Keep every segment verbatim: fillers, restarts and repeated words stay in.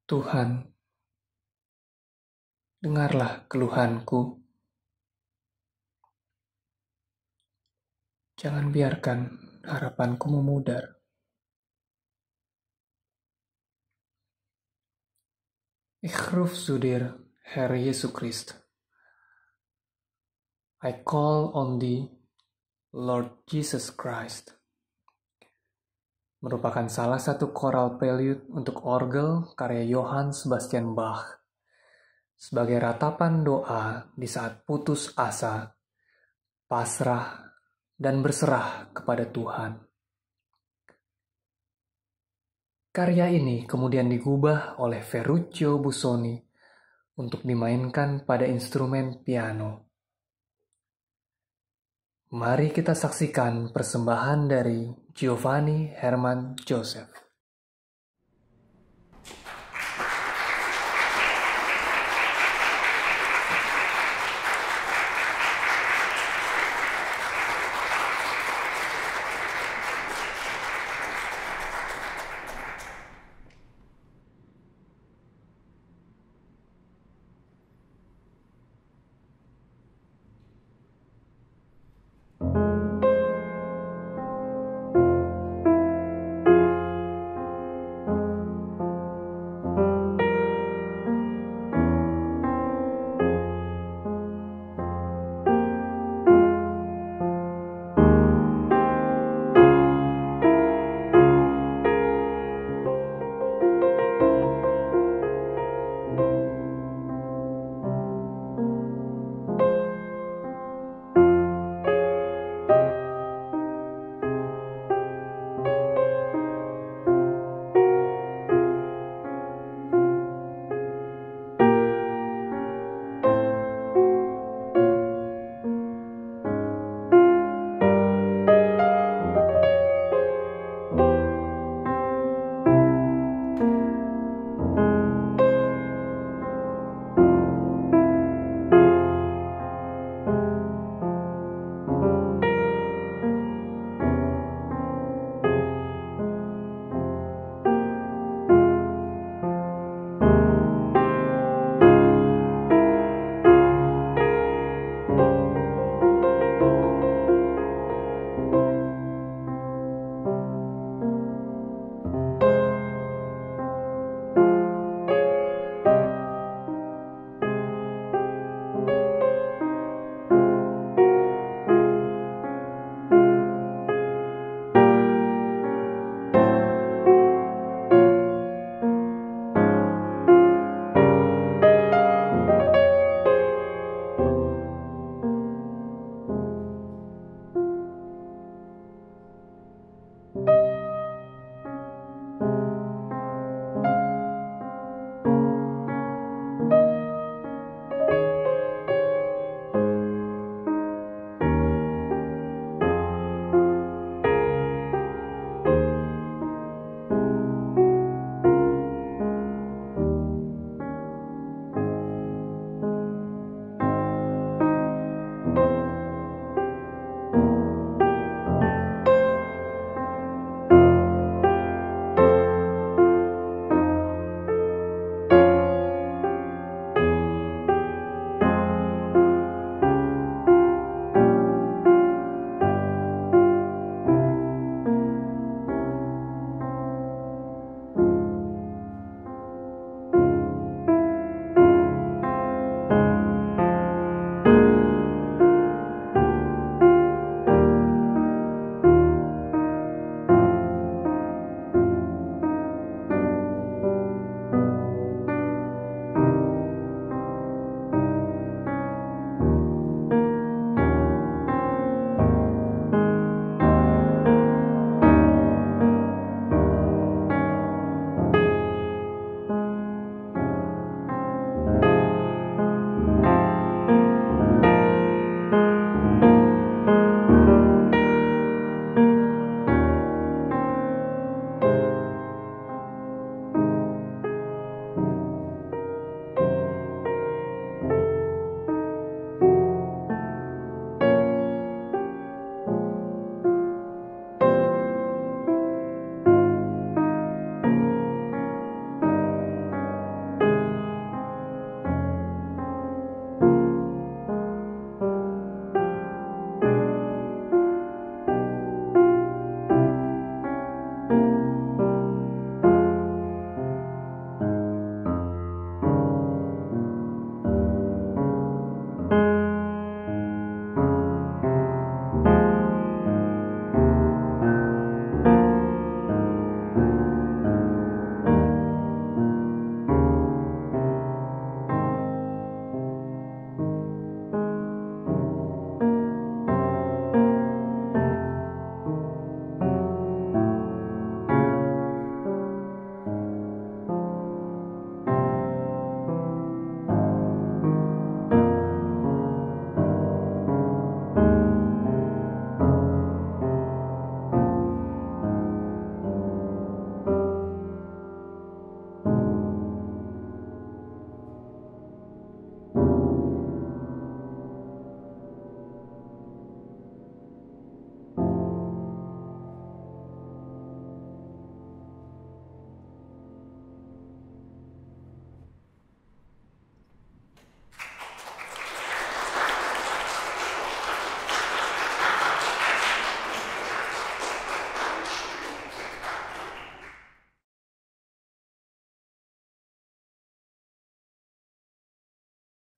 Tuhan, dengarlah keluhanku. Jangan biarkan harapanku memudar. Ich ruf zu dir, Herr Yesus Christ. I call on thee, Lord Jesus Christ. Merupakan salah satu choral prelude untuk orgel karya Johann Sebastian Bach sebagai ratapan doa di saat putus asa, pasrah, dan berserah kepada Tuhan. Karya ini kemudian digubah oleh Ferruccio Busoni untuk dimainkan pada instrumen piano. Mari kita saksikan persembahan dari Giovanni Hermann Joseph.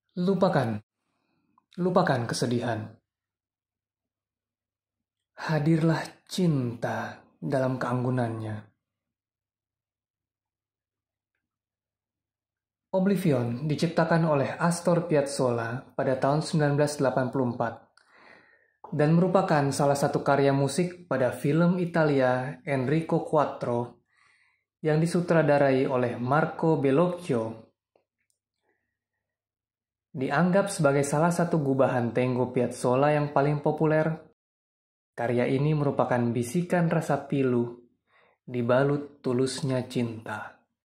Lupakan, lupakan kesedihan. Hadirlah cinta dalam keanggunannya. Oblivion diciptakan oleh Astor Piazzolla pada tahun sembilan belas delapan puluh empat dan merupakan salah satu karya musik pada film Italia Enrico Quattro yang disutradarai oleh Marco Bellocchio. Dianggap sebagai salah satu gubahan tango Piazzolla yang paling populer, karya ini merupakan bisikan rasa pilu dibalut tulusnya cinta.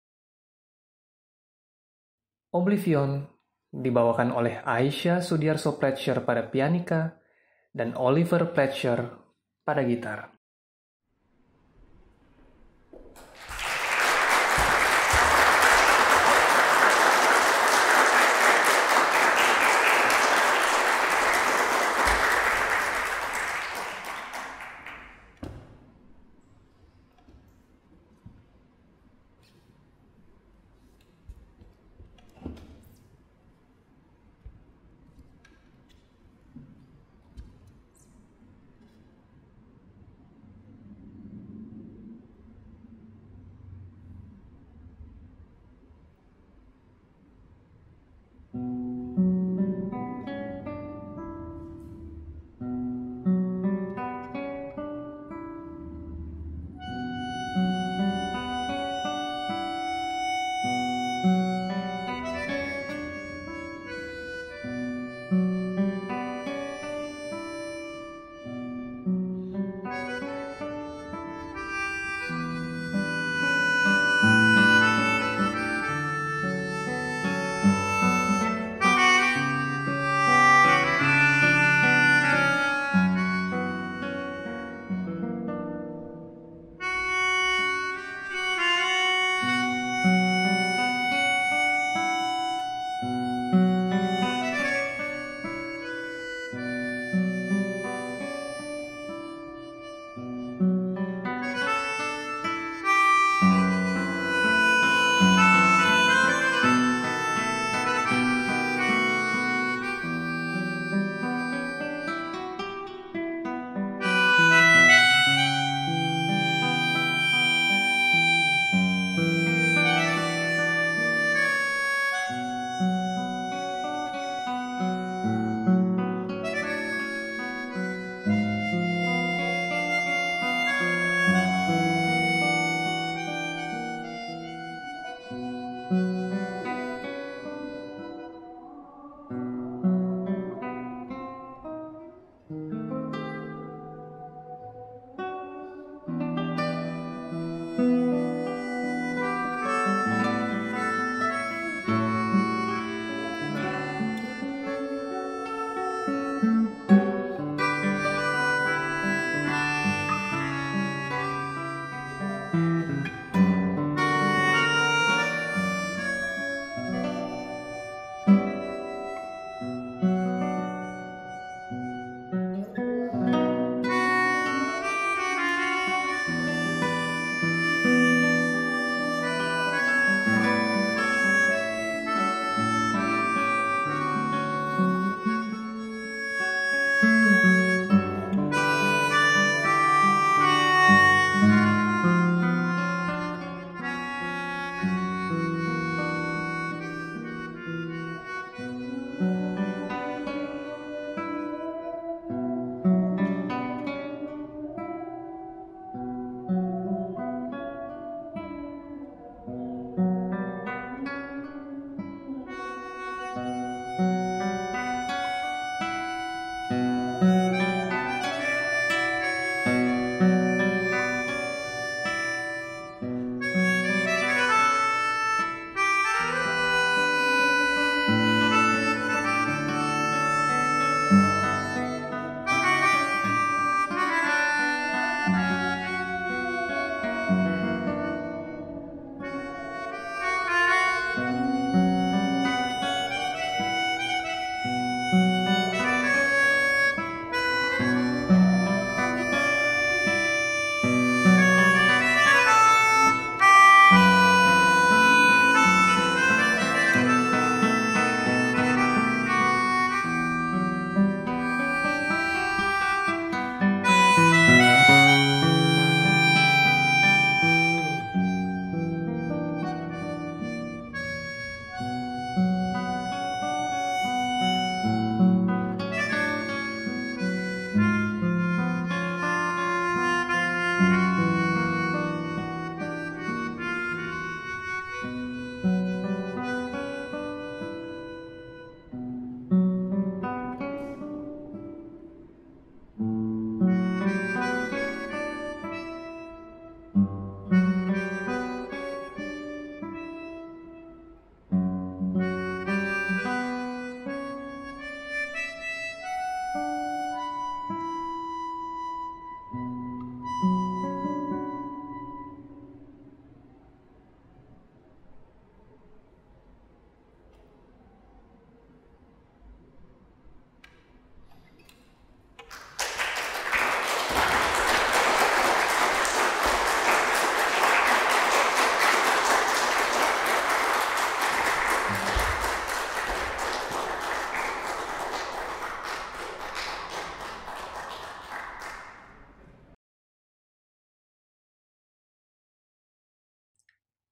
Oblivion dibawakan oleh Aisha Sudiarso Pletcher pada pianika dan Oliver Pletcher pada gitar.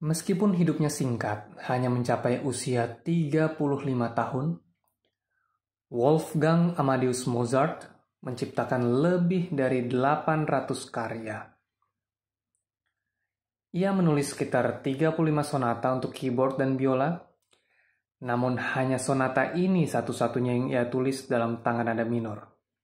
Meskipun hidupnya singkat, hanya mencapai usia tiga puluh lima tahun, Wolfgang Amadeus Mozart menciptakan lebih dari delapan ratus karya. Ia menulis sekitar tiga puluh lima sonata untuk keyboard dan biola, namun hanya sonata ini satu-satunya yang ia tulis dalam tangan nada minor.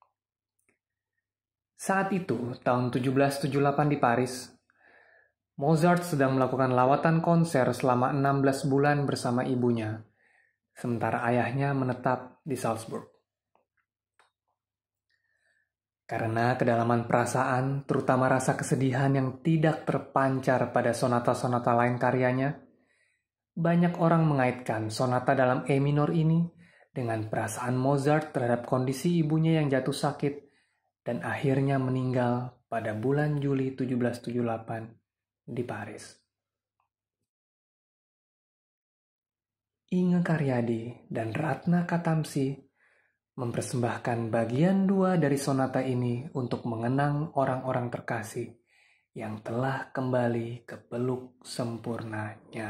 Saat itu, tahun tujuh belas tujuh puluh delapan di Paris, Mozart sedang melakukan lawatan konser selama enam belas bulan bersama ibunya, sementara ayahnya menetap di Salzburg. Karena kedalaman perasaan, terutama rasa kesedihan yang tidak terpancar pada sonata-sonata lain karyanya, banyak orang mengaitkan sonata dalam E minor ini dengan perasaan Mozart terhadap kondisi ibunya yang jatuh sakit dan akhirnya meninggal pada bulan Juli tujuh belas tujuh puluh delapan di Paris. Inge Karyadi dan Ratna Katamsi mempersembahkan bagian dua dari sonata ini untuk mengenang orang-orang terkasih yang telah kembali ke peluk sempurnanya.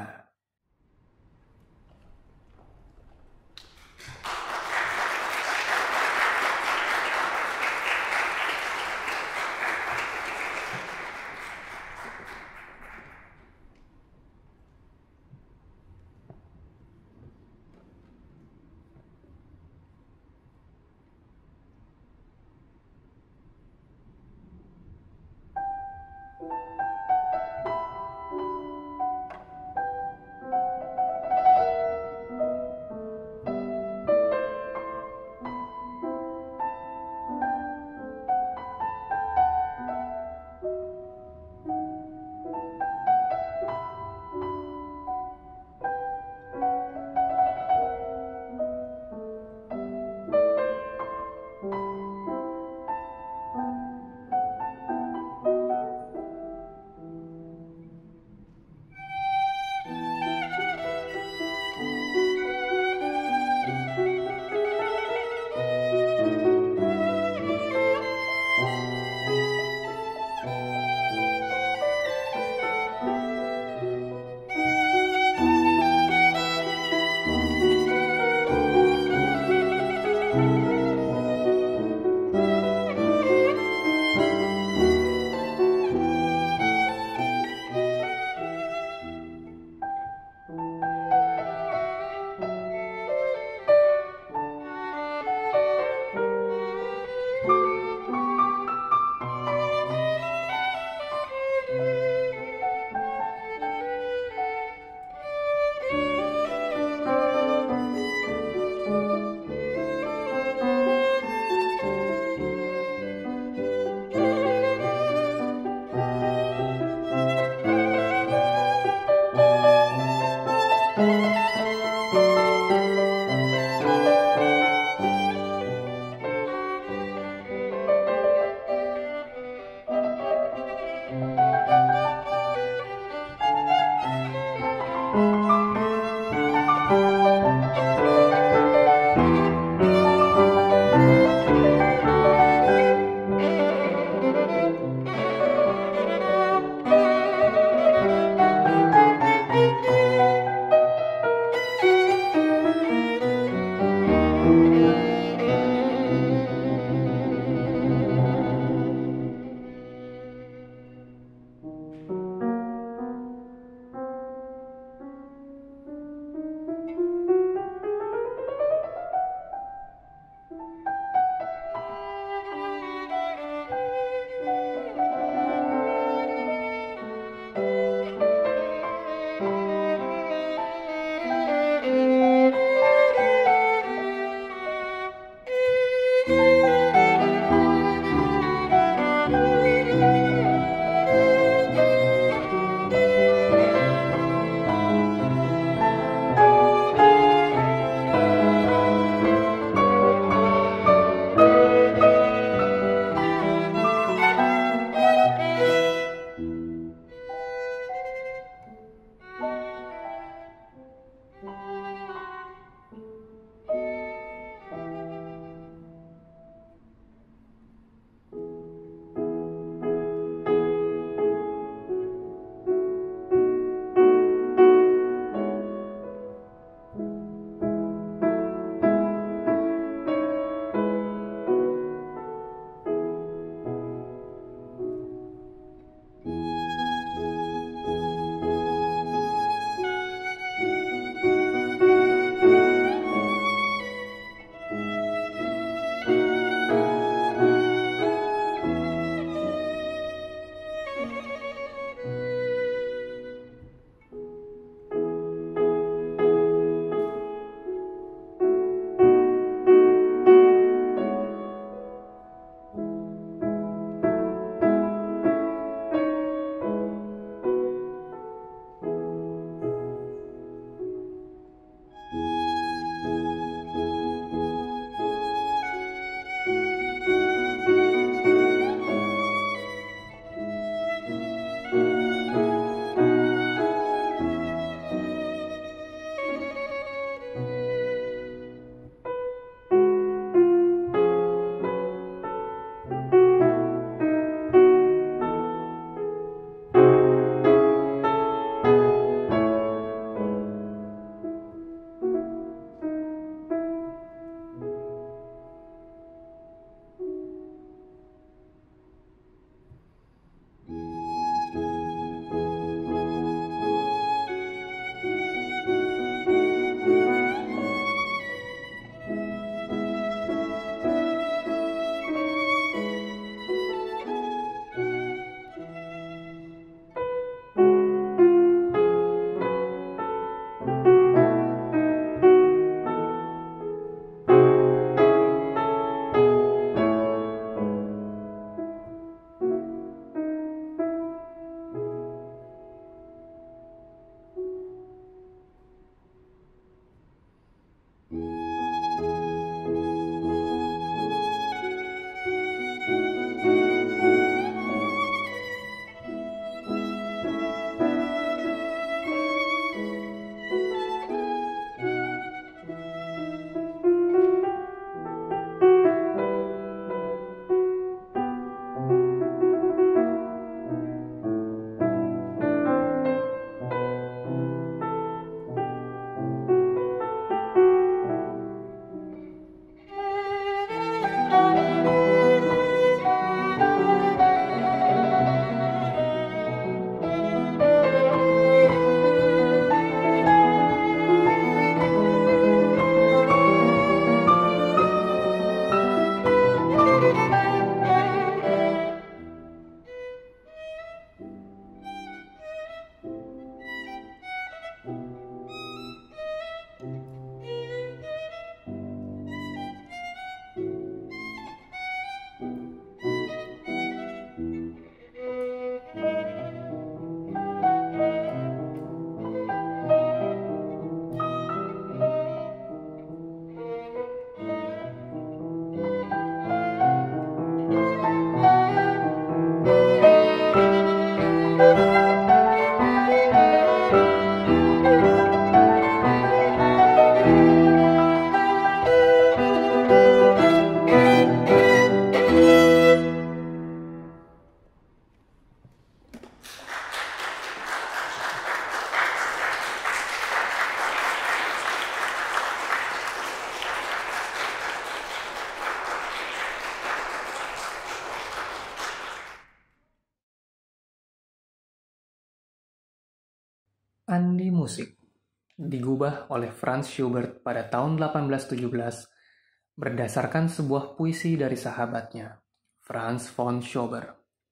Andi Musik digubah oleh Franz Schubert pada tahun delapan belas tujuh belas berdasarkan sebuah puisi dari sahabatnya, Franz von Schubert.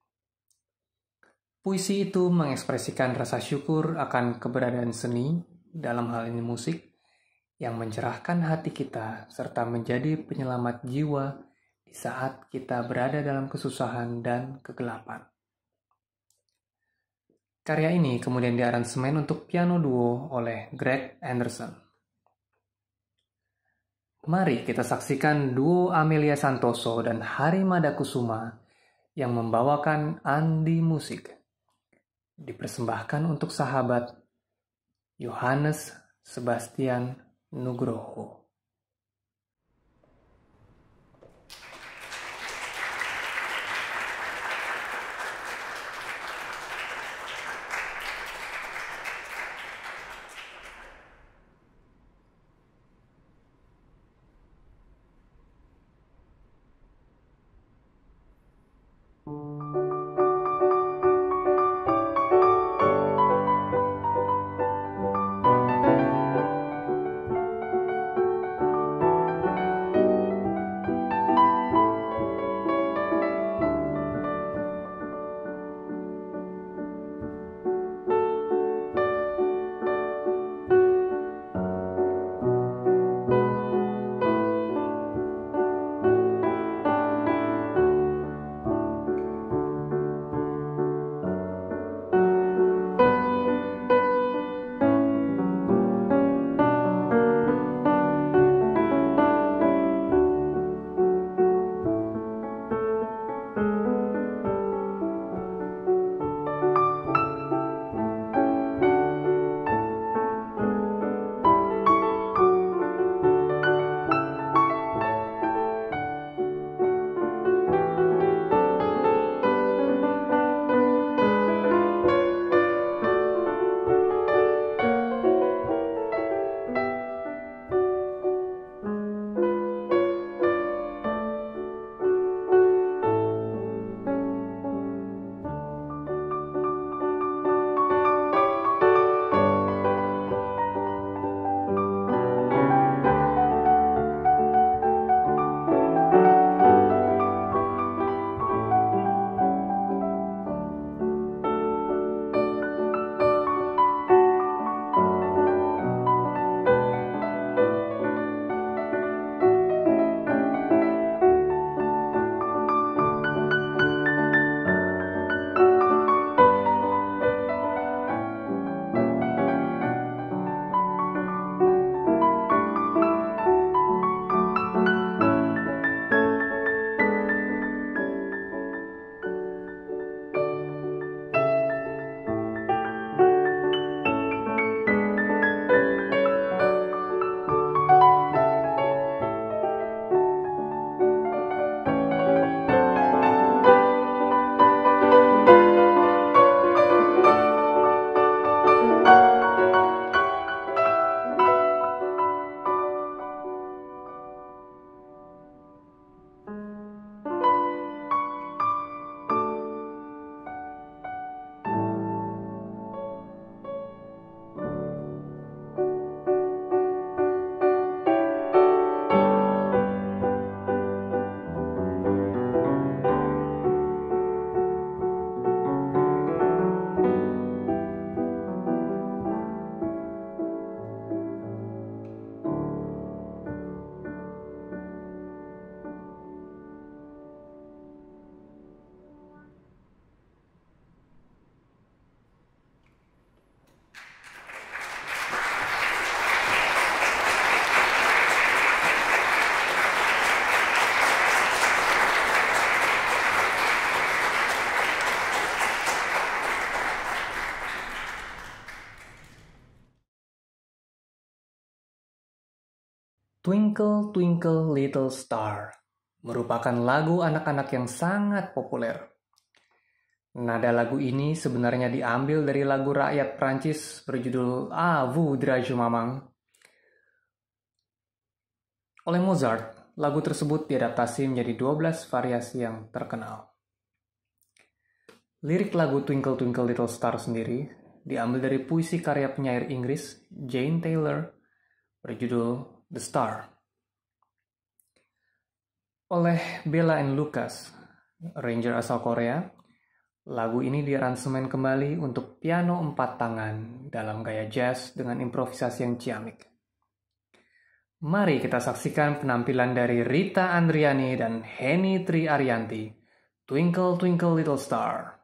Puisi itu mengekspresikan rasa syukur akan keberadaan seni, dalam hal ini musik, yang mencerahkan hati kita serta menjadi penyelamat jiwa di saat kita berada dalam kesusahan dan kegelapan. Karya ini kemudian diaransemen untuk piano duo oleh Greg Anderson. Mari kita saksikan duo Amelia Santoso dan Hari Madakusuma yang membawakan Andi Musik. Dipersembahkan untuk sahabat Johannes Sebastian Nugroho. Twinkle Twinkle Little Star merupakan lagu anak-anak yang sangat populer. Nada lagu ini sebenarnya diambil dari lagu rakyat Prancis berjudul A Vous Dirai-je Maman. Oleh Mozart, lagu tersebut diadaptasi menjadi dua belas variasi yang terkenal. Lirik lagu Twinkle Twinkle Little Star sendiri diambil dari puisi karya penyair Inggris Jane Taylor berjudul The Star. Oleh Bella and Lucas, arranger asal Korea, lagu ini diaransemen kembali untuk piano empat tangan dalam gaya jazz dengan improvisasi yang ciamik. Mari kita saksikan penampilan dari Rita Andriani dan Henny Tri Arianti, Twinkle Twinkle Little Star.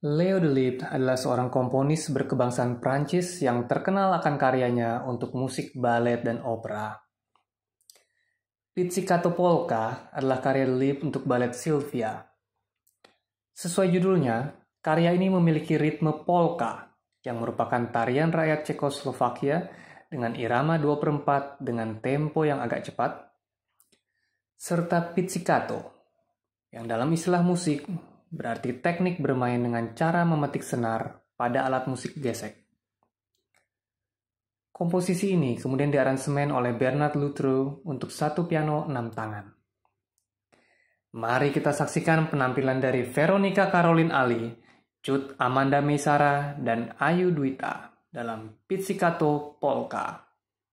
Leo Delibes adalah seorang komponis berkebangsaan Prancis yang terkenal akan karyanya untuk musik balet dan opera. Pizzicato Polka adalah karya Delibes untuk balet Sylvia. Sesuai judulnya, karya ini memiliki ritme polka, yang merupakan tarian rakyat Cekoslovakia dengan irama dua per empat dengan tempo yang agak cepat, serta pizzicato, yang dalam istilah musik berarti teknik bermain dengan cara memetik senar pada alat musik gesek. Komposisi ini kemudian diaransemen oleh Bernard Luthrow untuk satu piano enam tangan. Mari kita saksikan penampilan dari Veronica Caroline Ali, Cut Amanda Meisara, dan Ayu Dwita dalam Pizzicato Polka.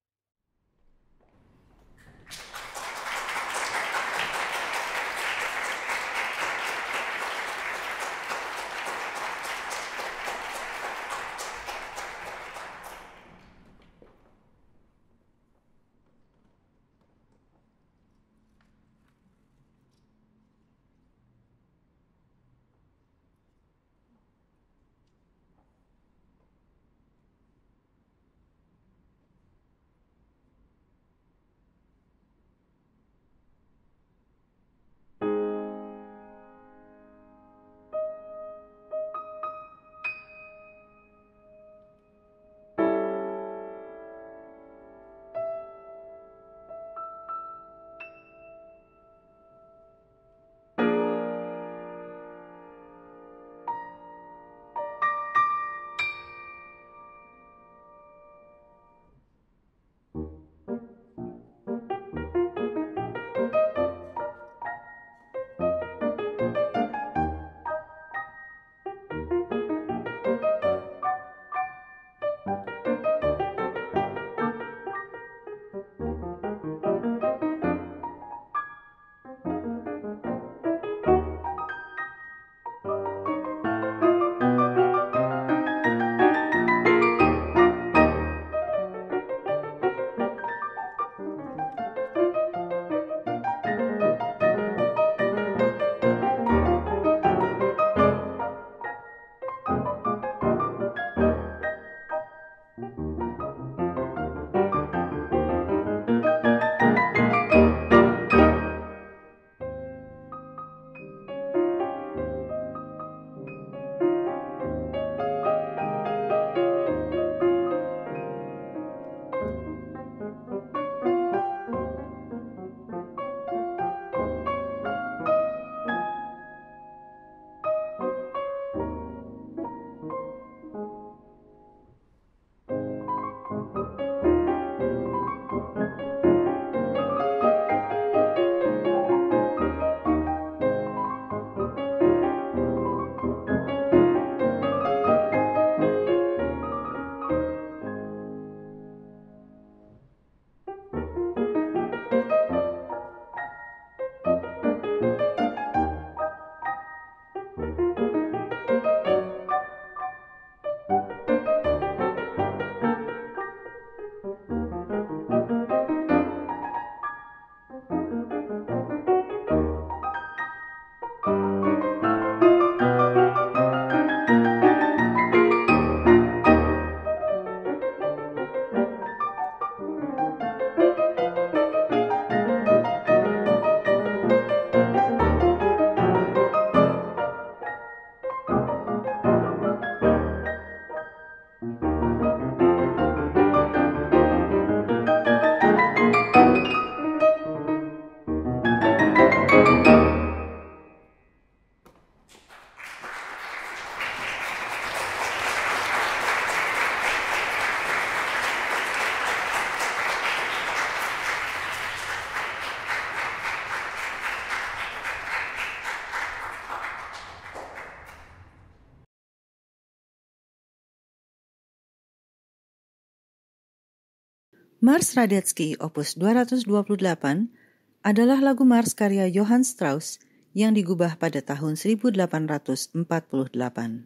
Mars Radetzky opus dua ratus dua puluh delapan adalah lagu Mars karya Johann Strauss yang digubah pada tahun seribu delapan ratus empat puluh delapan.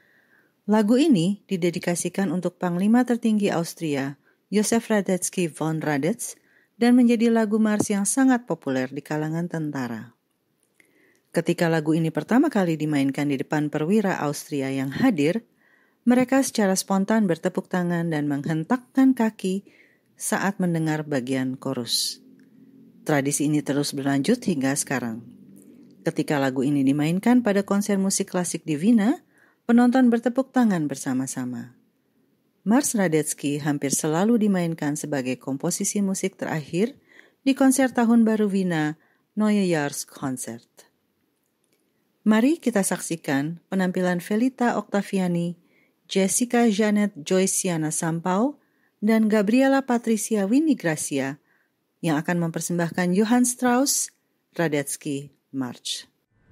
Lagu ini didedikasikan untuk Panglima tertinggi Austria, Joseph Radetzky von Radetz, dan menjadi lagu Mars yang sangat populer di kalangan tentara. Ketika lagu ini pertama kali dimainkan di depan perwira Austria yang hadir, mereka secara spontan bertepuk tangan dan menghentakkan kaki saat mendengar bagian chorus. Tradisi ini terus berlanjut hingga sekarang. Ketika lagu ini dimainkan pada konser musik klasik di Wina, penonton bertepuk tangan bersama-sama. Marsz Radetzky hampir selalu dimainkan sebagai komposisi musik terakhir di konser Tahun Baru Wina, Neujahrskonzert. Mari kita saksikan penampilan Felita Octaviani, Jessica Janet Joyciana Sampau, dan Gabriela Patricia Winnie Gracia yang akan mempersembahkan Johann Strauss Radetzky March.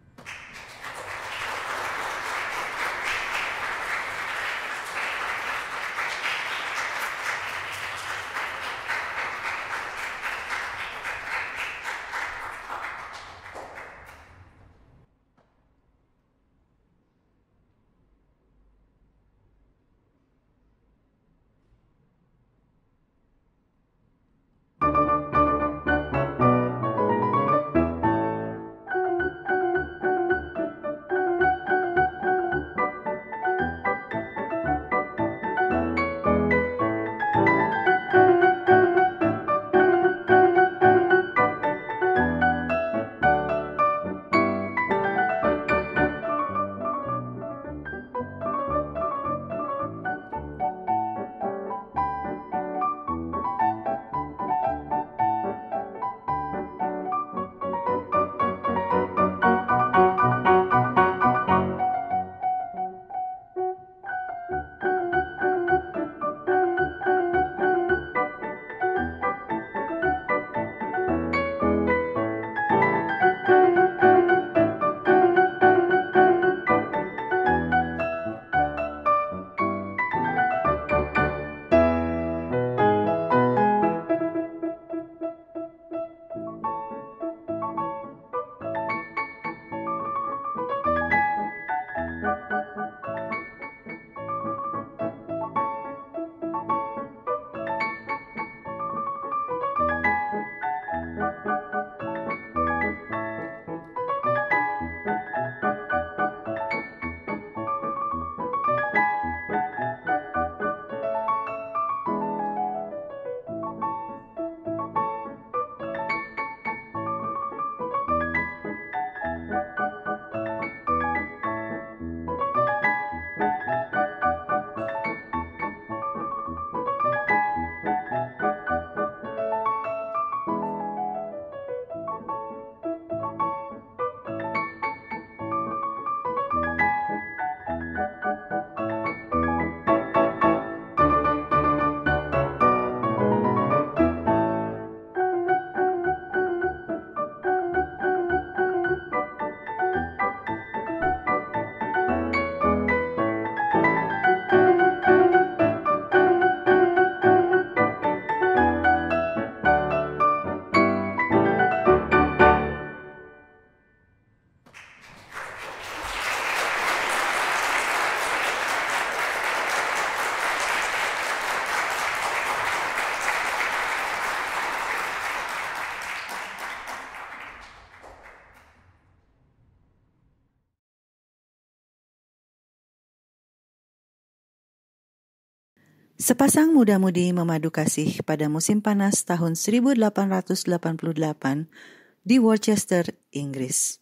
Sepasang muda-mudi memadu kasih pada musim panas tahun seribu delapan ratus delapan puluh delapan di Worcester, Inggris.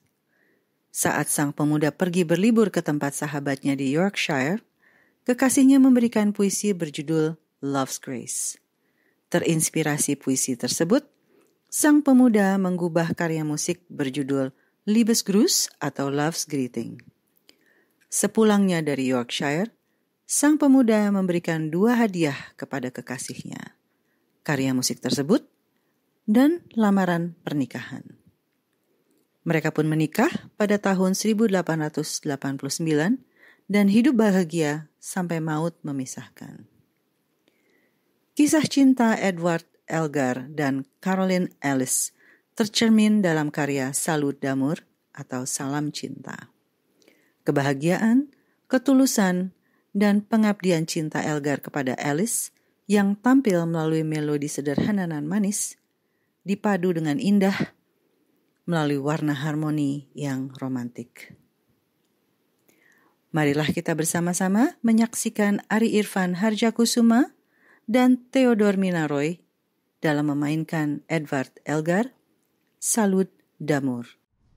Saat sang pemuda pergi berlibur ke tempat sahabatnya di Yorkshire, kekasihnya memberikan puisi berjudul Love's Grace. Terinspirasi puisi tersebut, sang pemuda menggubah karya musik berjudul Liebesgruß atau Love's Greeting. Sepulangnya dari Yorkshire, sang pemuda memberikan dua hadiah kepada kekasihnya, karya musik tersebut dan lamaran pernikahan. Mereka pun menikah pada tahun seribu delapan ratus delapan puluh sembilan dan hidup bahagia sampai maut memisahkan. Kisah cinta Edward Elgar dan Caroline Ellis tercermin dalam karya Salut d'Amour atau Salam Cinta. Kebahagiaan, ketulusan, dan pengabdian cinta Elgar kepada Alice yang tampil melalui melodi sederhana dan manis, dipadu dengan indah, melalui warna harmoni yang romantik. Marilah kita bersama-sama menyaksikan Ari Irfan Harjakusuma dan Theodore Minaroy dalam memainkan Edward Elgar, Salut d'amour.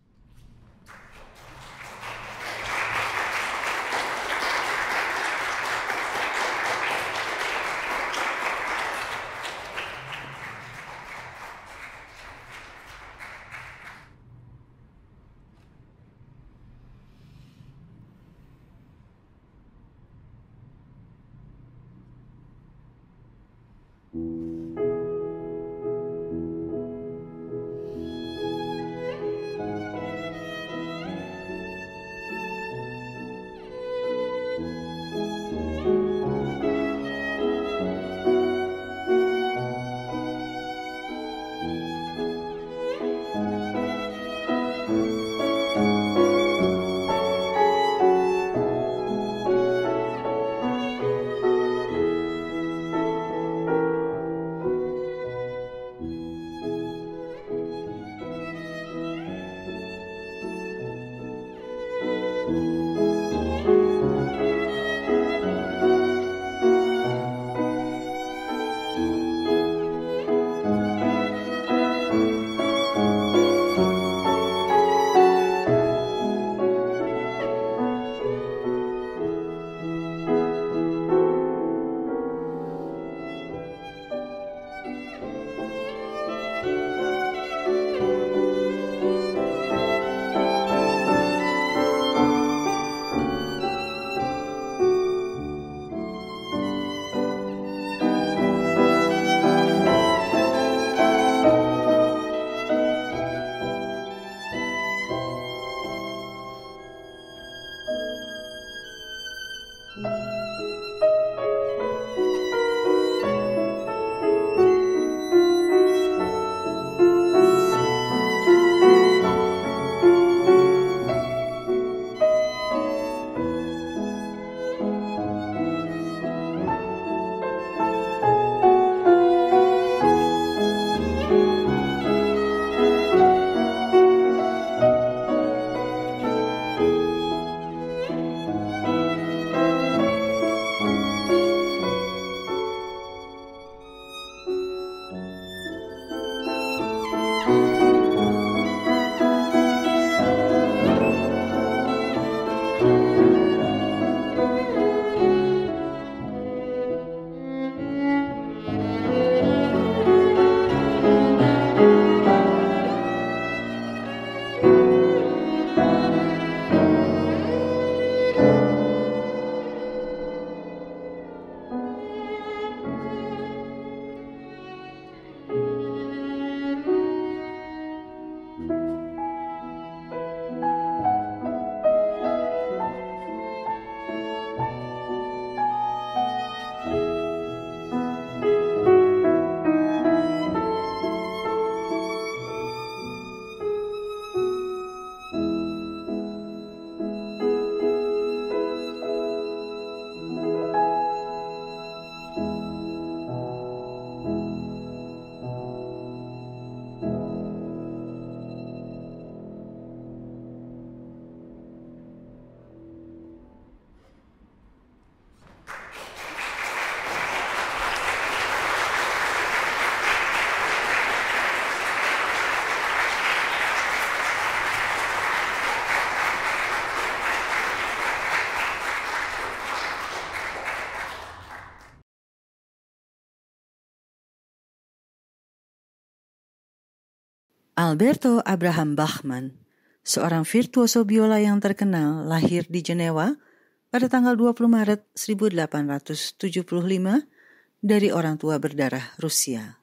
Alberto Abraham Bachmann, seorang virtuoso biola yang terkenal, lahir di Jenewa pada tanggal dua puluh Maret seribu delapan ratus tujuh puluh lima dari orang tua berdarah Rusia.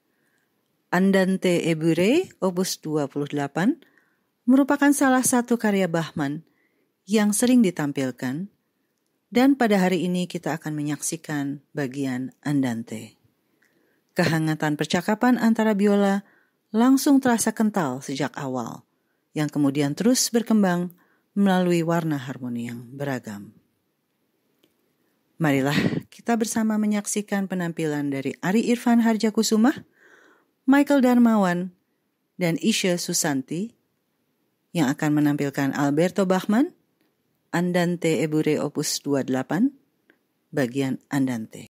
Andante Ebure, opus dua puluh delapan, merupakan salah satu karya Bachmann yang sering ditampilkan, dan pada hari ini kita akan menyaksikan bagian Andante. Kehangatan percakapan antara biola langsung terasa kental sejak awal, yang kemudian terus berkembang melalui warna harmoni yang beragam. Marilah kita bersama menyaksikan penampilan dari Ari Irfan Harjakusuma, Michael Darmawan, dan Isya Susanti, yang akan menampilkan Alberto Bachmann, Andante Ebure Opus dua puluh delapan, bagian Andante.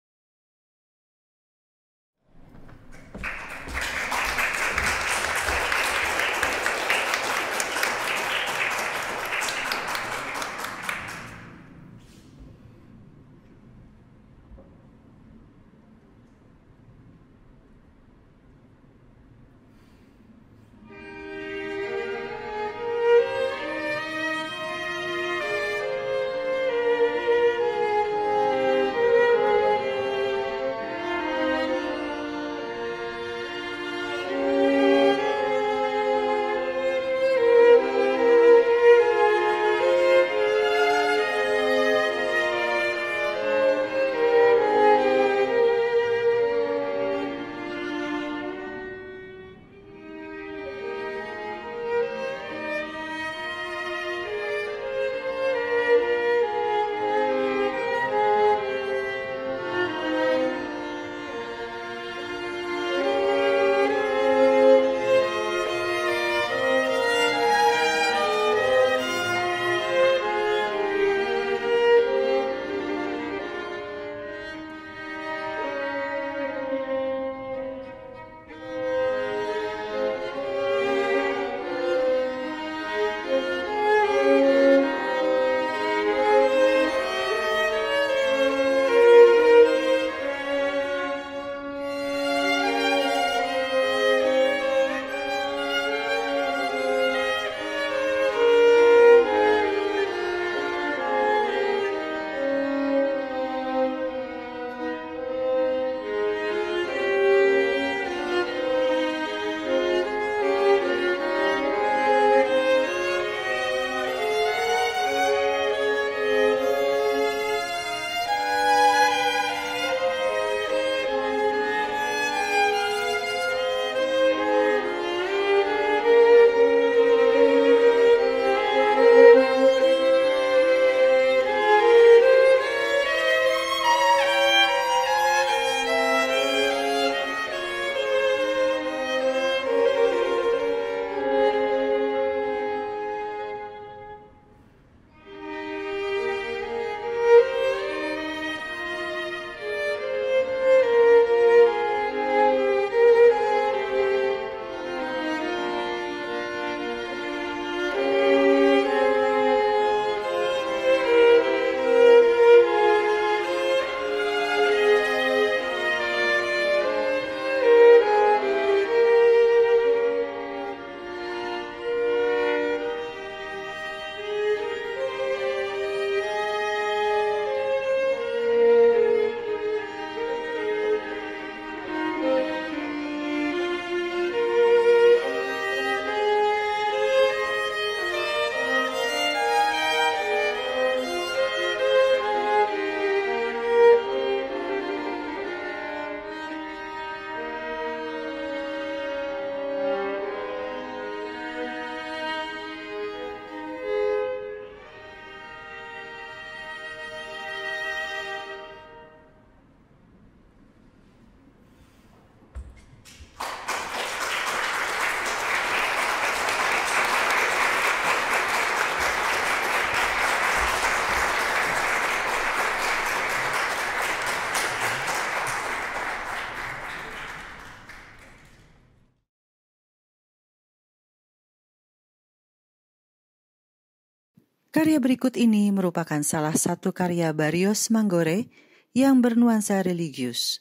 Karya berikut ini merupakan salah satu karya Barrios Manggore yang bernuansa religius.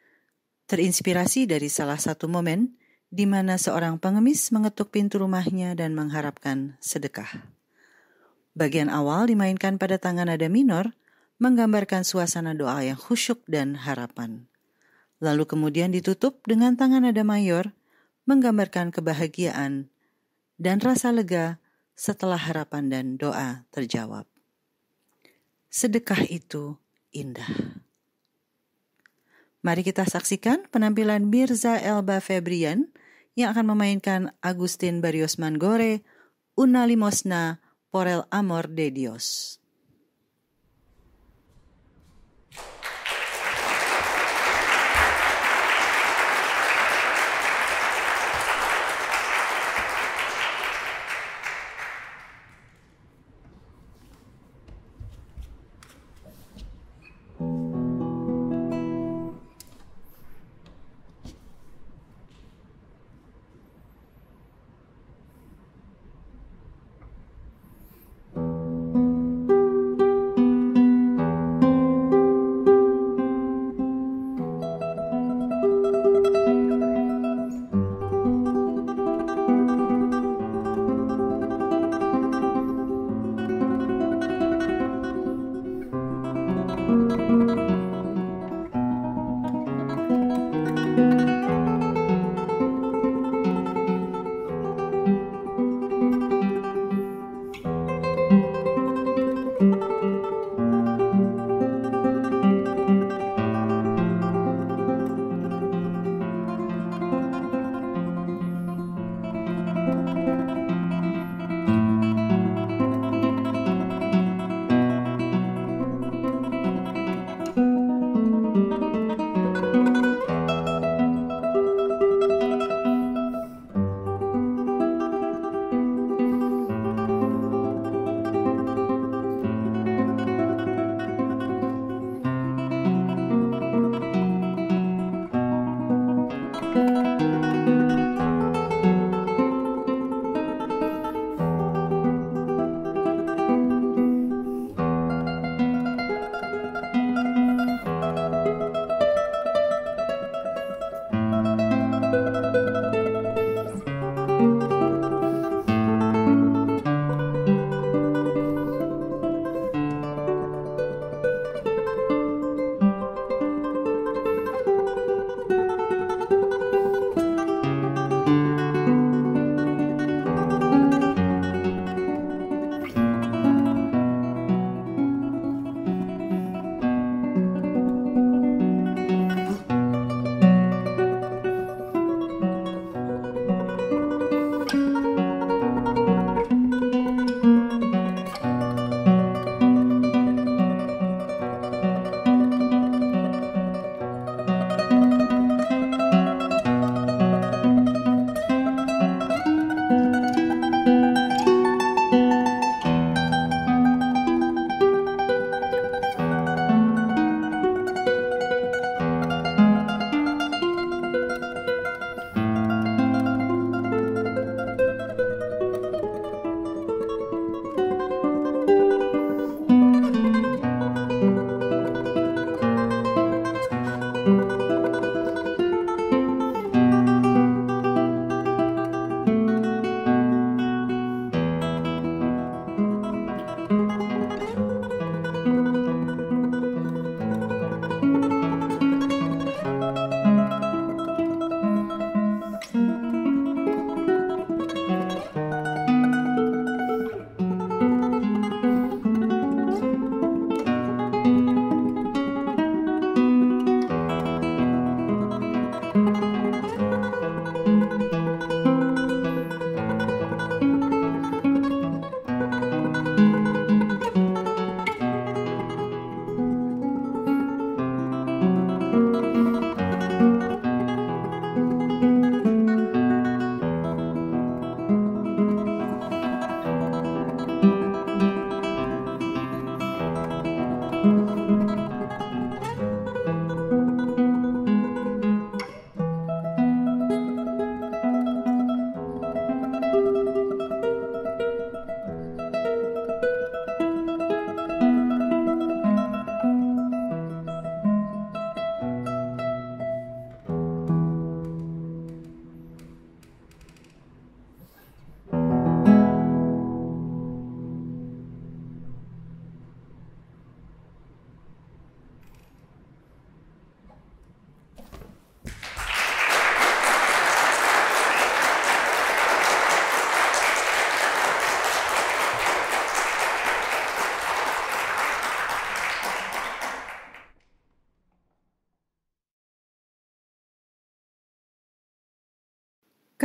Terinspirasi dari salah satu momen di mana seorang pengemis mengetuk pintu rumahnya dan mengharapkan sedekah. Bagian awal dimainkan pada tangan nada minor, menggambarkan suasana doa yang khusyuk dan harapan. Lalu kemudian ditutup dengan tangan nada mayor, menggambarkan kebahagiaan dan rasa lega setelah harapan dan doa terjawab. Sedekah itu indah. Mari kita saksikan penampilan Mirza Elba Febrian yang akan memainkan Agustin Barrios Manggore, Una limosna por el amor de Dios.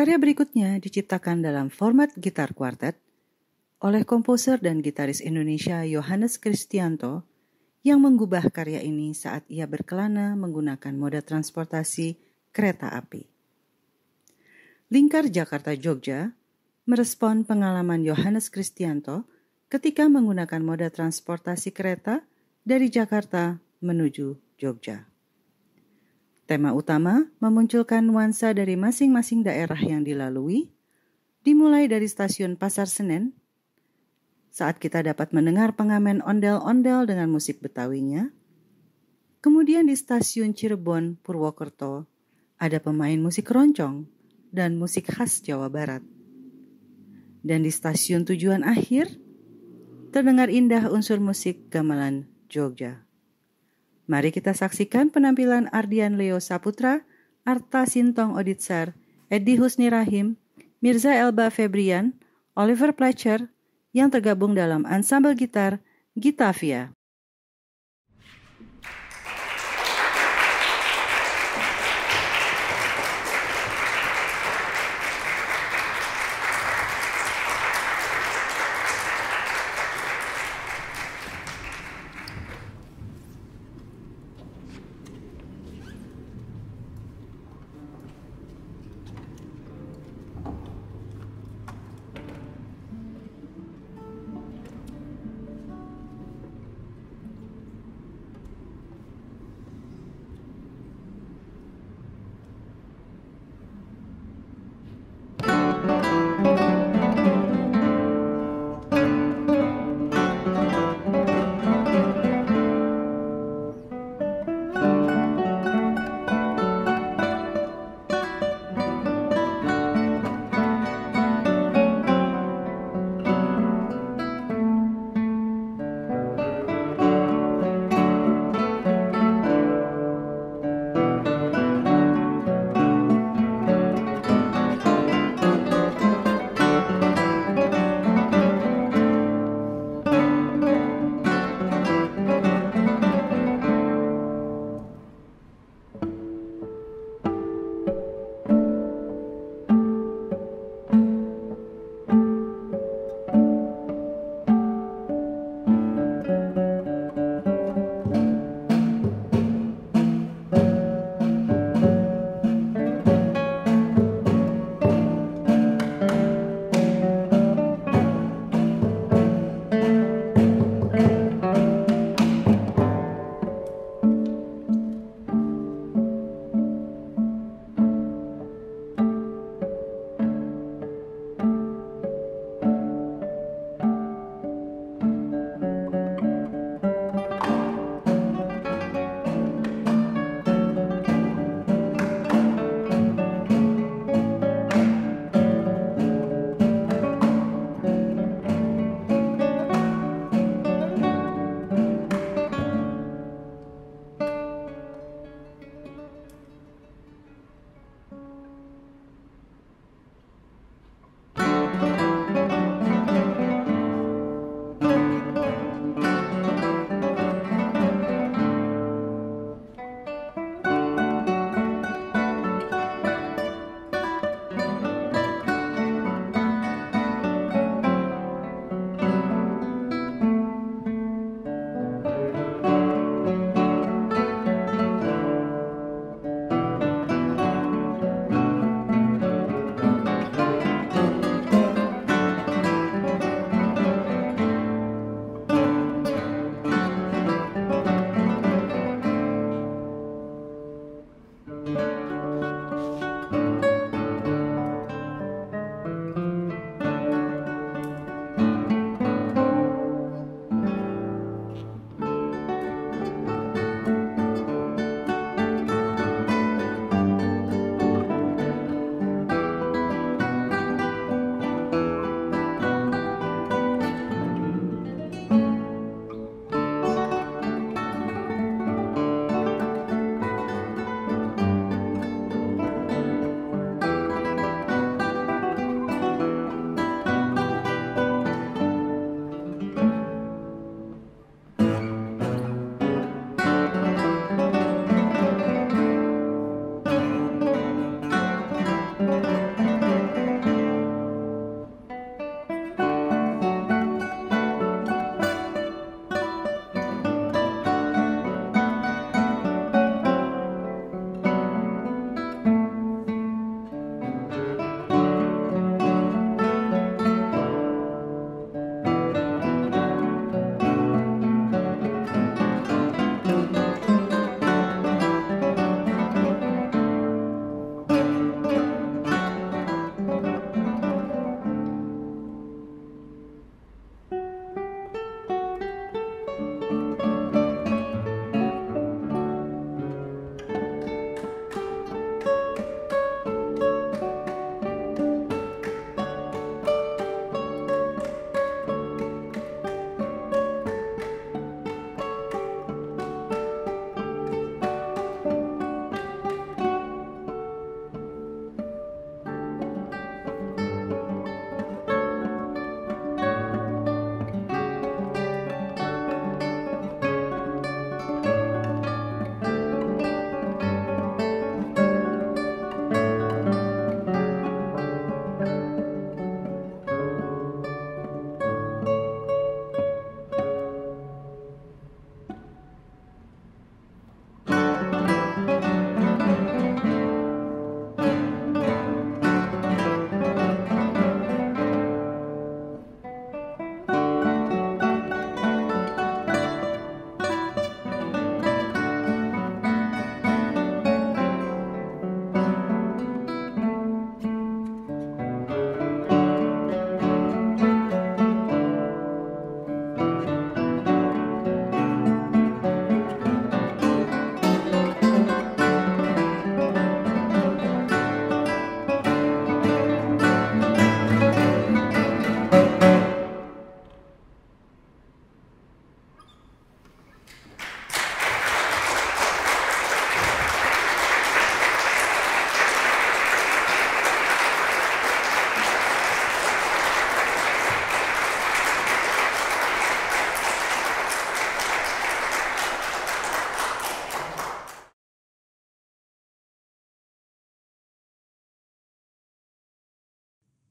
Karya berikutnya diciptakan dalam format gitar quartet oleh komposer dan gitaris Indonesia Johannes Kristianto yang menggubah karya ini saat ia berkelana menggunakan moda transportasi kereta api. Lingkar Jakarta Jogja merespon pengalaman Johannes Kristianto ketika menggunakan moda transportasi kereta dari Jakarta menuju Jogja. Tema utama memunculkan nuansa dari masing-masing daerah yang dilalui, dimulai dari stasiun Pasar Senen, saat kita dapat mendengar pengamen ondel-ondel dengan musik Betawinya. Kemudian di stasiun Cirebon, Purwokerto, ada pemain musik roncong dan musik khas Jawa Barat. Dan di stasiun tujuan akhir, terdengar indah unsur musik gamelan Jogja. Mari kita saksikan penampilan Ardian Leo Saputra, Arta Sintong Oditsar, Edi Husni Rahim, Mirza Elba Febrian, Oliver Pletcher, yang tergabung dalam ansambel gitar Gitavia.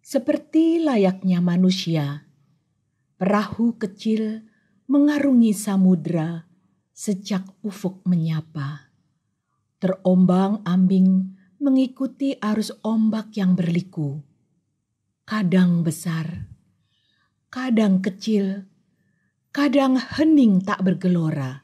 Seperti layaknya manusia, perahu kecil mengarungi samudra sejak ufuk menyapa. Terombang-ambing mengikuti arus ombak yang berliku. Kadang besar, kadang kecil, kadang hening tak bergelora.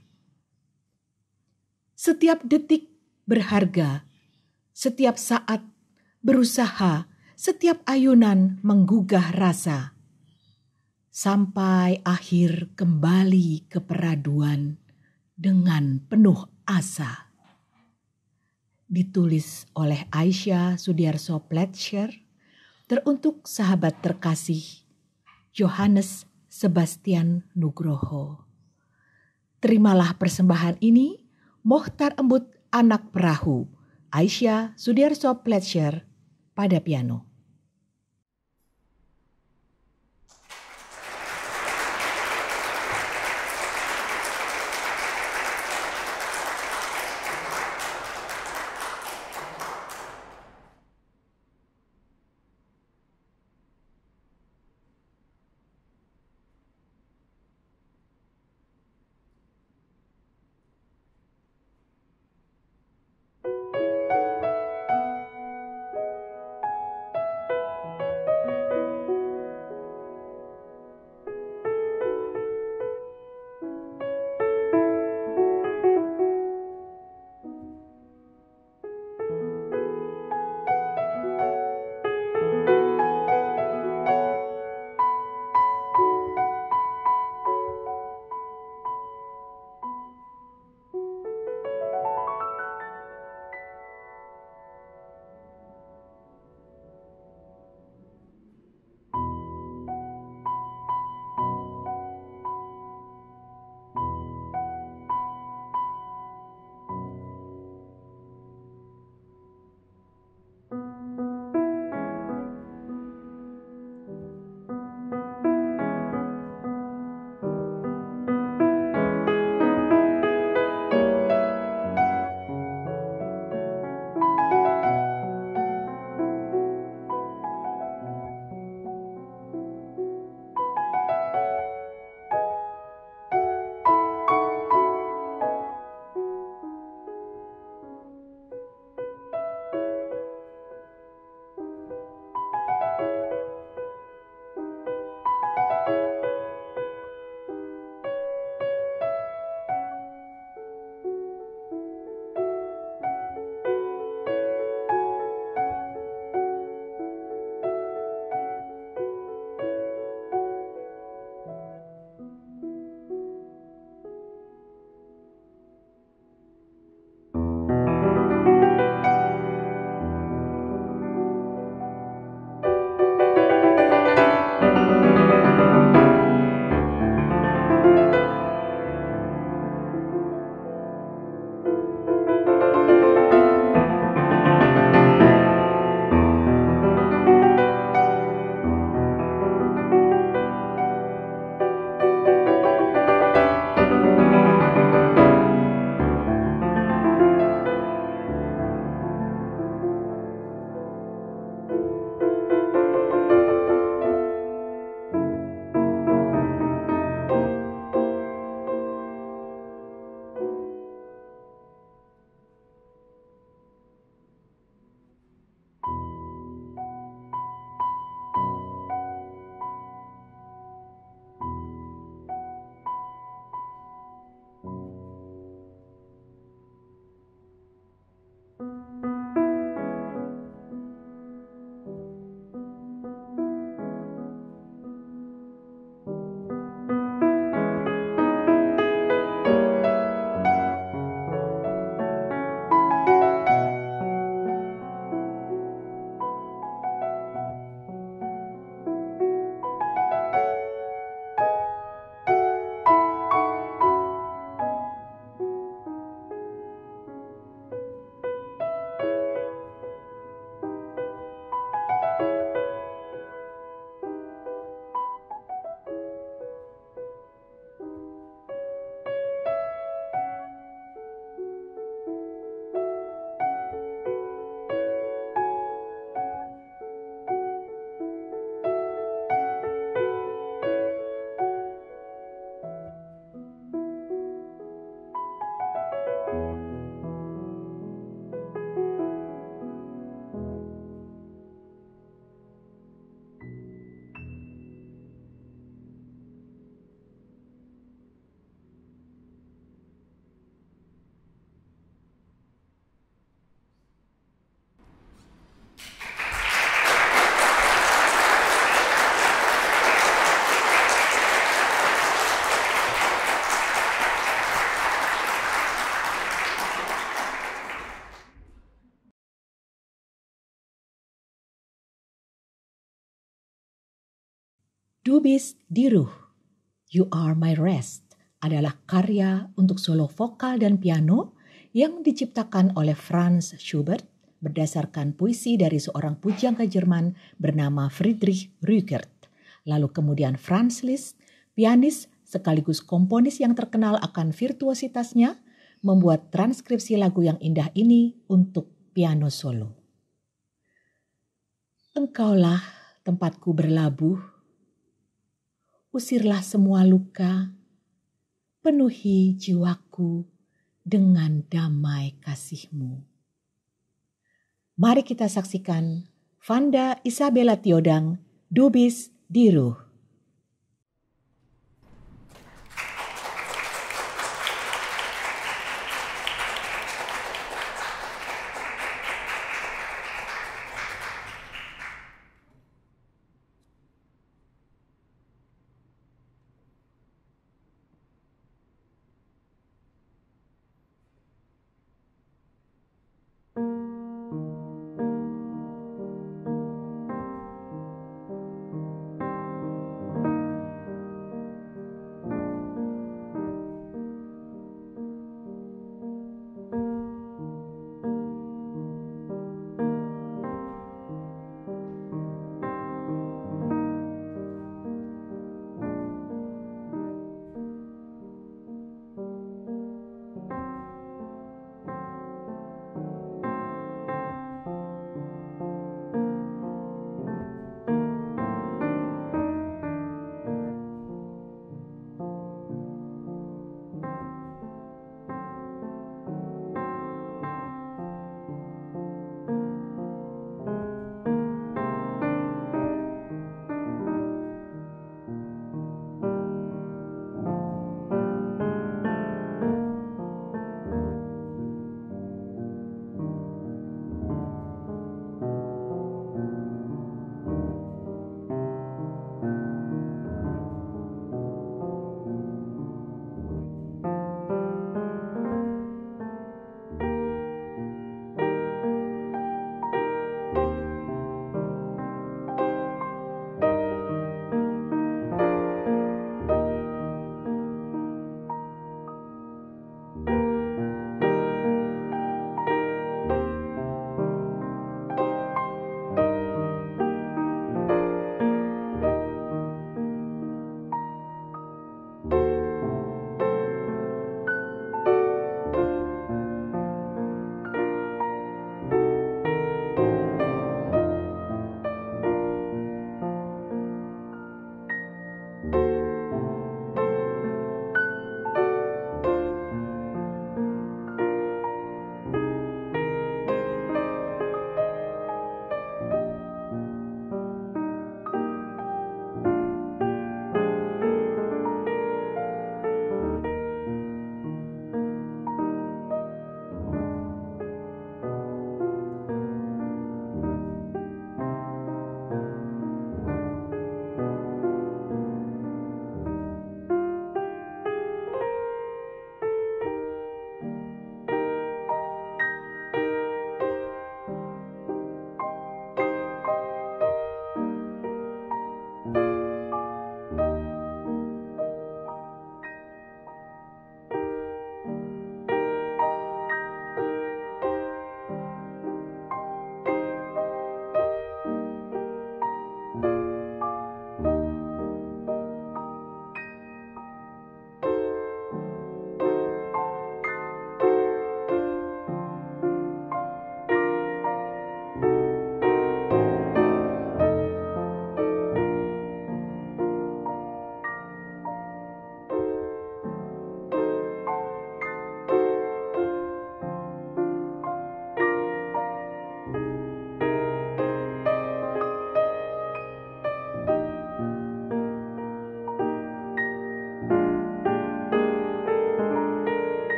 Setiap detik berharga, setiap saat berusaha, setiap ayunan menggugah rasa. Sampai akhir kembali ke peraduan dengan penuh asa. Ditulis oleh Aisyah Sudiarso Pletcher, teruntuk sahabat terkasih Johannes Sebastian Nugroho. Terimalah persembahan ini, Mohtar Embut Anak Perahu, Aisyah Sudiarso Pletcher pada piano. Du bist die Ruhe, You Are My Rest adalah karya untuk solo vokal dan piano yang diciptakan oleh Franz Schubert berdasarkan puisi dari seorang pujangga Jerman bernama Friedrich Rückert. Lalu kemudian Franz Liszt, pianis sekaligus komponis yang terkenal akan virtuositasnya, membuat transkripsi lagu yang indah ini untuk piano solo. Engkaulah tempatku berlabuh, usirlah semua luka, penuhi jiwaku dengan damai kasih-Mu. Mari kita saksikan Vanda Isabella Tiodang, Du bist die Ruhe.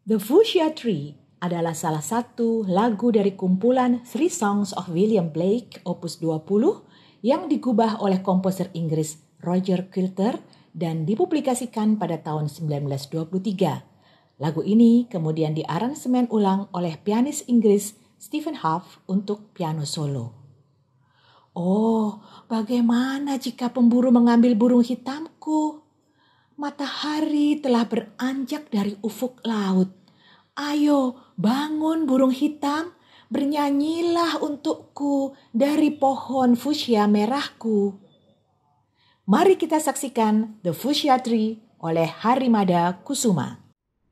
The Fuchsia Tree adalah salah satu lagu dari kumpulan Three Songs of William Blake opus dua puluh yang digubah oleh komposer Inggris Roger Quilter dan dipublikasikan pada tahun sembilan belas dua puluh tiga. Lagu ini kemudian diaransemen ulang oleh pianis Inggris Stephen Hough untuk piano solo. Oh, bagaimana jika pemburu mengambil burung hitamku? Matahari telah beranjak dari ufuk laut. Ayo, bangun burung hitam, bernyanyilah untukku dari pohon fuchsia merahku. Mari kita saksikan The Fuchsia Tree oleh Harimada Kusuma.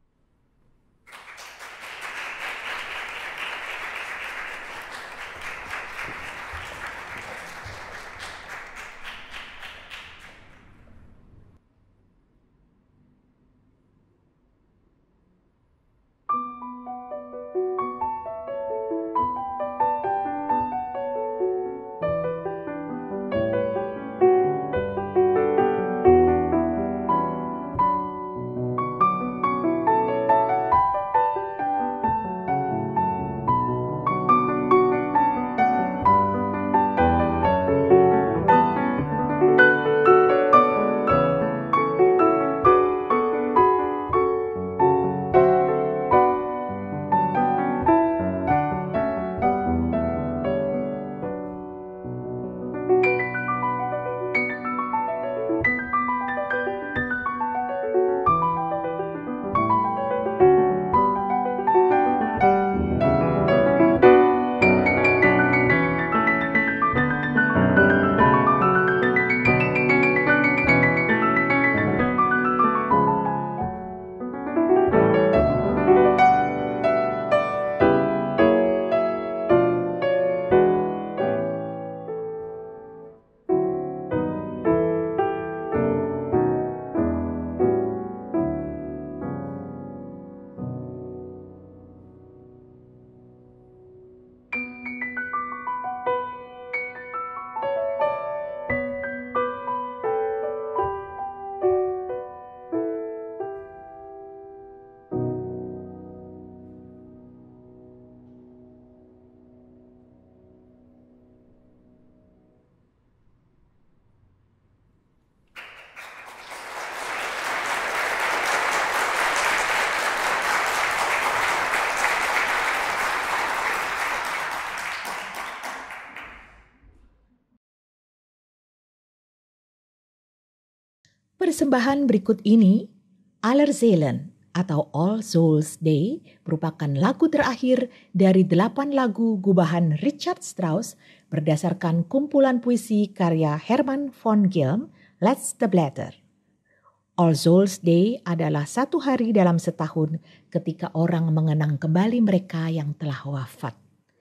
Persembahan berikut ini, Allerseelen atau All Souls Day, merupakan lagu terakhir dari delapan lagu gubahan Richard Strauss berdasarkan kumpulan puisi karya Herman von Gelm, Let's the Blätter. All Souls Day adalah satu hari dalam setahun ketika orang mengenang kembali mereka yang telah wafat.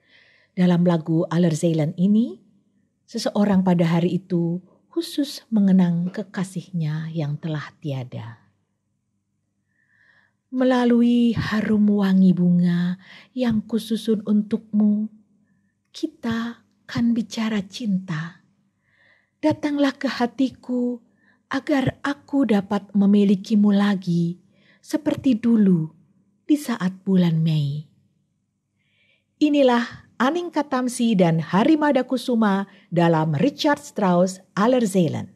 Dalam lagu Allerseelen ini, seseorang pada hari itu khusus mengenang kekasihnya yang telah tiada. Melalui harum wangi bunga yang kususun untukmu, kita kan bicara cinta. Datanglah ke hatiku agar aku dapat memilikimu lagi seperti dulu di saat bulan Mei. Inilah Aning Katamsi dan Harimada Kusuma dalam Richard Strauss Allerseelen.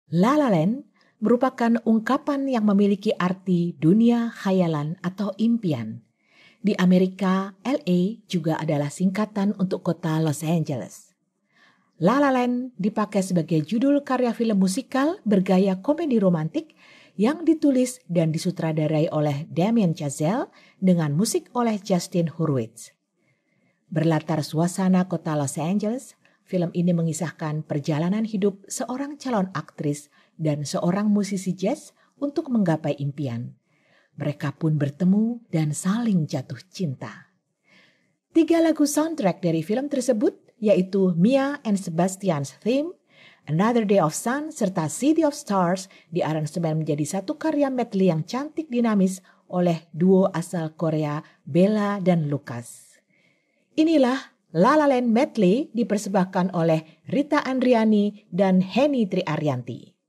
La La Land merupakan ungkapan yang memiliki arti dunia khayalan atau impian. Di Amerika, L A juga adalah singkatan untuk kota Los Angeles. La La Land dipakai sebagai judul karya film musikal bergaya komedi romantik yang ditulis dan disutradarai oleh Damien Chazelle dengan musik oleh Justin Hurwitz. Berlatar suasana kota Los Angeles, film ini mengisahkan perjalanan hidup seorang calon aktris dan seorang musisi jazz untuk menggapai impian. Mereka pun bertemu dan saling jatuh cinta. Tiga lagu soundtrack dari film tersebut yaitu Mia and Sebastian's Theme, Another Day of Sun, serta City of Stars diaransemen menjadi satu karya medley yang cantik dinamis oleh duo asal Korea Bella dan Lucas. Inilah La La Land medley dipersembahkan oleh Rita Andriani dan Henny Triaryanti.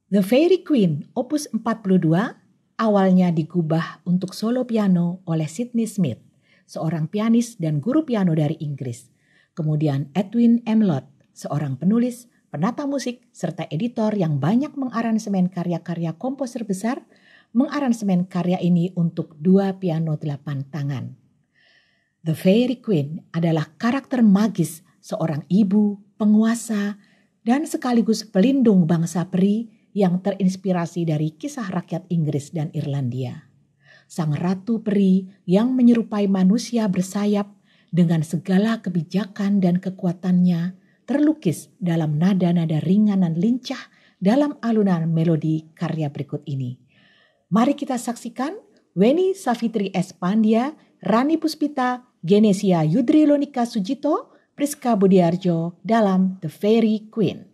The Fairy Queen opus empat puluh dua awalnya digubah untuk solo piano oleh Sidney Smith, seorang pianis dan guru piano dari Inggris. Kemudian Edwin M. Lott, seorang penulis, penata musik, serta editor yang banyak mengaransemen karya-karya komposer besar, mengaransemen karya ini untuk dua piano delapan tangan. The Fairy Queen adalah karakter magis seorang ibu, penguasa, dan sekaligus pelindung bangsa peri yang terinspirasi dari kisah rakyat Inggris dan Irlandia. Sang ratu peri yang menyerupai manusia bersayap dengan segala kebijakan dan kekuatannya terlukis dalam nada-nada ringan dan lincah dalam alunan melodi karya berikut ini. Mari kita saksikan Weni Savitri S. Pandya, Rani Puspita, Genesia Yudri Lonika Sujito, Priska Budiarjo dalam The Fairy Queen.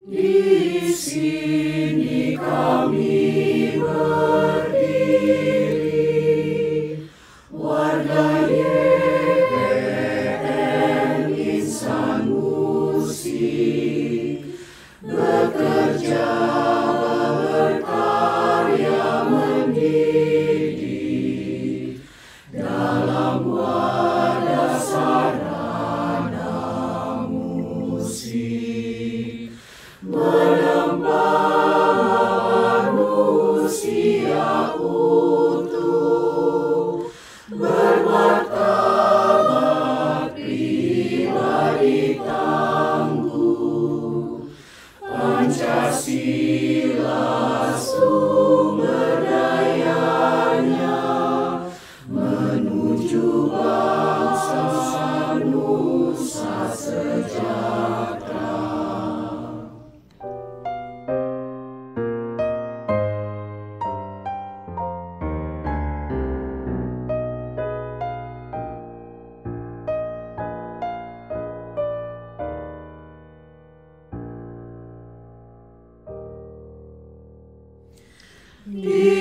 Di sini kami berdiri, warga Y P M Insan Musik, bekerja berkarya mendidik dalam wadah sarana musik, menembak manusia utuh, bermartabat pribadi tangguh, Pancasila sumber dayanya, menuju bangsa nusa sejahtera. Di